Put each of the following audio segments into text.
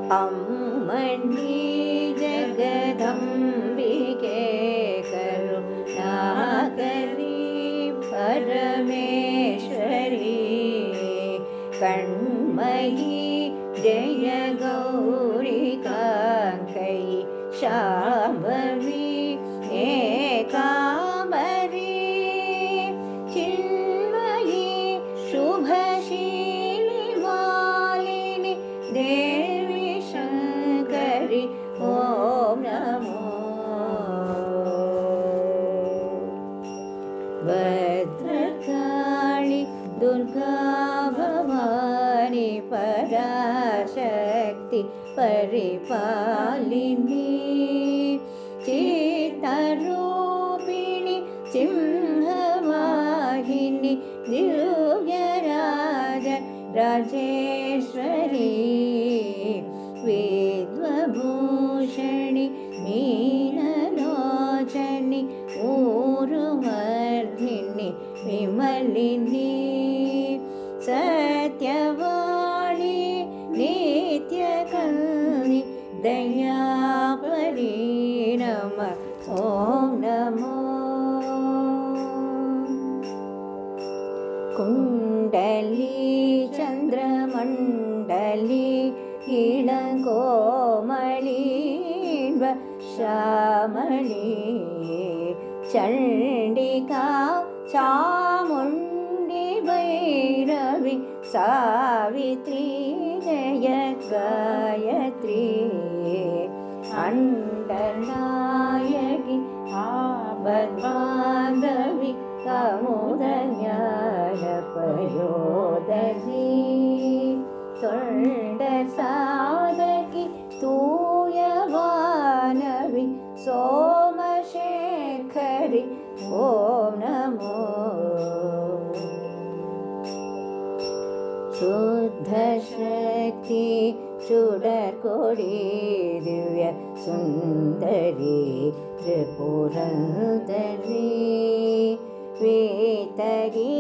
अम्मणी जगदम्बिके करुणाकरी परमेश्वरी कण्मयी जय गौरी काङ्कयी शाम्भवी एकाम्बरी चिन्मयी शुभशीली मालिनी देवी शङ्करी ॐ नमो भद्रकाली दुर्गा भवानी पराशक्ति परिपालिनी चित्तरूपिणी सिंहवाहिनी दिव्यराज राजेश्वरी विद्वभूषणि मीनलोचनि ऊरुमर्दिनि विमलिनी सत्यवाणी नित्यकल्नि दयापरी नमः ॐ नमो कुण्डली चन्द्रमण्डली इळङ्कोमली श्यामली चण्डिका चामुण्डी भैरवी सावित्री जय गायत्री अण्डनायकि आपद्बान्धवी समुदज्ञानपयोदधी तुण्डसाधकि तूयवानवि सोमशेखरि ॐ नमो शुद्धशक्ति चूडकोडी दिव्य सुन्दरी त्रिपुरन्दरी वेतगी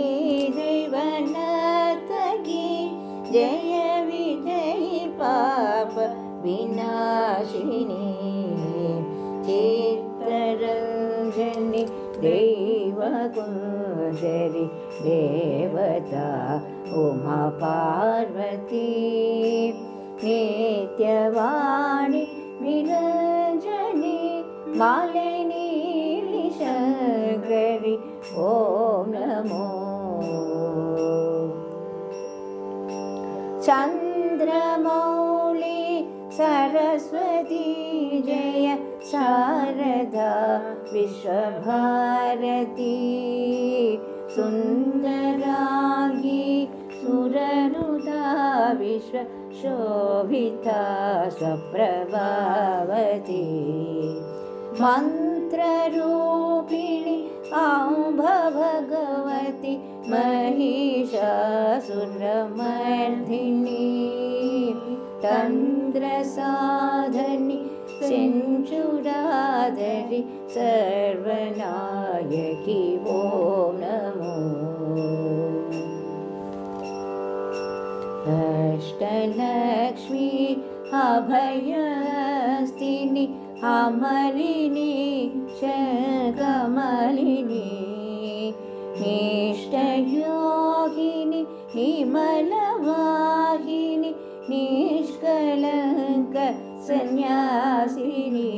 जीवनतगी जय विजयी पाप विनाशिनी चित्ररञ्जनी देवकुञ्जरी देवता उमा पार्वती नित्यवाणी विरञ्जनी मालिनी शङ्करी ॐ नमो चन्द्रमौली सरस्वती जय शारदा विश्वभारती सुन्दरांगी सुरनुता विश्वशोभिता स्वप्रभावती मन्त्ररूपिणी अम्ब भगवती महिषासुरमर्दिनी तन्द्रसाधनी सिञ्चुराधरि सर्वनायकी ॐ नमो अष्टलक्ष्मी अभयस्तिनि अमलिनी शकमलिनी निष्ठयोगिनी हिमलवाहिनी निष्कलङ्क सन्यासिनी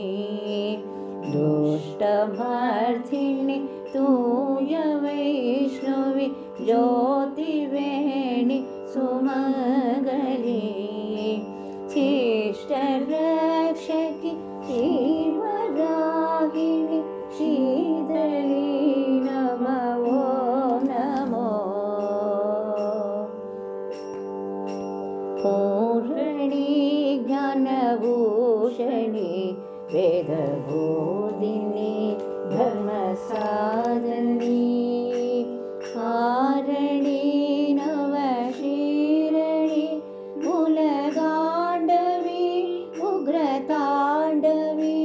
दुष्टमर्थिनी तूय वैष्णवी ज्योतिवेणी सुमंगली शिष्टरक्षकी शिवरागिनी शीतली नमो नमो पूर्णी ज्ञानभूषणी वेदबोधिनी धर्मसाधनी हारणी नवशीरणी मूलगाण्डवी उग्रताण्डवी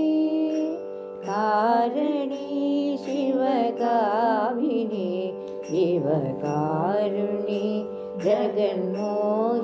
कारिणी शिवकामिनी शिवकारुणी जगन्मोहिनी